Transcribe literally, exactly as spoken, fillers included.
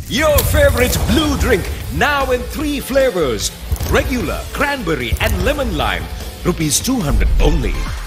Your favorite blue drink now in three flavors. Regular, cranberry and lemon lime. Rupees two hundred only.